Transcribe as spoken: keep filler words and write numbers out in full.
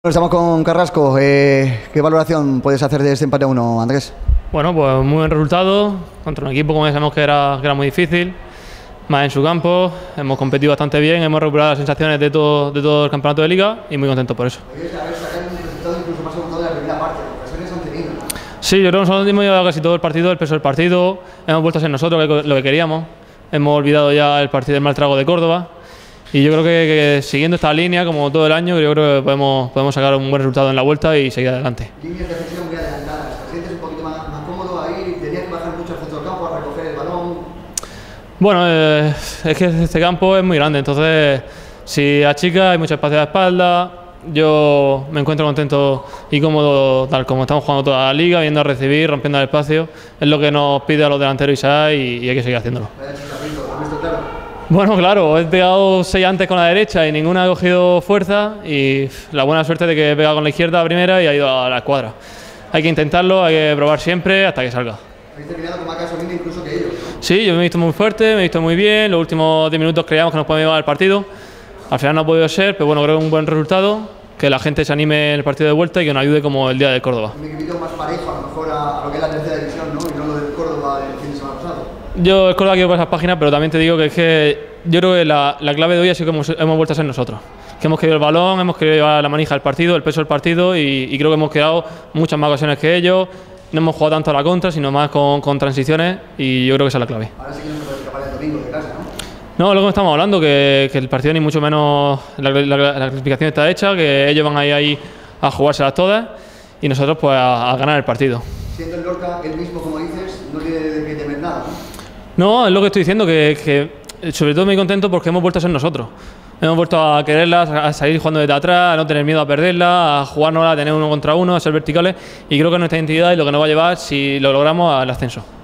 Estamos con Carrasco. Eh, ¿Qué valoración puedes hacer de este empate a uno, Andrés? Bueno, pues muy buen resultado contra un equipo como ya sabemos que era, que era muy difícil, más en su campo. Hemos competido bastante bien, hemos recuperado las sensaciones de todo, de todo el campeonato de liga y muy contentos por eso. Sí, yo creo que nosotros hemos llevado casi todo el partido, el peso del partido, hemos vuelto a ser nosotros lo que queríamos, hemos olvidado ya el partido del mal trago de Córdoba. Y yo creo que, que siguiendo esta línea, como todo el año, yo creo que podemos, podemos sacar un buen resultado en la vuelta y seguir adelante. Líneas de defensiva muy adelantadas, te sientes un poquito más, más cómodo ahí, tenías que bajar mucho al centro del campo a recoger el balón. Bueno, eh, es que este campo es muy grande, entonces si achica hay mucho espacio a la espalda. Yo me encuentro contento y cómodo tal como estamos jugando toda la liga, viendo a recibir, rompiendo el espacio. Es lo que nos pide a los delanteros Isaac y, y hay que seguir haciéndolo. Bueno, claro, he pegado seis antes con la derecha y ninguna ha cogido fuerza y la buena suerte de que he pegado con la izquierda primera y ha ido a la escuadra. Hay que intentarlo, hay que probar siempre hasta que salga. ¿Habéis terminado con más gasolina incluso que ellos? Sí, yo me he visto muy fuerte, me he visto muy bien, los últimos diez minutos creíamos que nos podíamos llevar el partido. Al final no ha podido ser, pero bueno, creo que un buen resultado, que la gente se anime en el partido de vuelta y que nos ayude como el día de Córdoba. Un equipo más parejo a lo mejor a, a lo que es la tercera división, ¿no? Y no lo del Córdoba del fin de semana pasado. Yo es Córdoba quiero por esas páginas, pero también te digo que es que yo creo que la, la clave de hoy ha sido que hemos, hemos vuelto a ser nosotros. Que hemos querido el balón, hemos querido llevar la manija del partido, el peso del partido y, y creo que hemos quedado muchas más ocasiones que ellos. No hemos jugado tanto a la contra, sino más con, con transiciones y yo creo que esa es la clave. Ahora sí que no se puede escapar el domingo de casa, ¿no? No, luego estamos hablando que, que el partido ni mucho menos, la, la, la clasificación está hecha, que ellos van ahí, ahí a jugárselas todas y nosotros pues a, a ganar el partido. Siendo el Lorca el mismo, como dices, no tiene de qué temer nada, ¿no? No, es lo que estoy diciendo, que, que sobre todo muy contento porque hemos vuelto a ser nosotros. Hemos vuelto a quererlas, a salir jugando desde atrás, a no tener miedo a perderla, a jugárnosla, a tener uno contra uno, a ser verticales y creo que es nuestra identidad y lo que nos va a llevar, si lo logramos, al ascenso.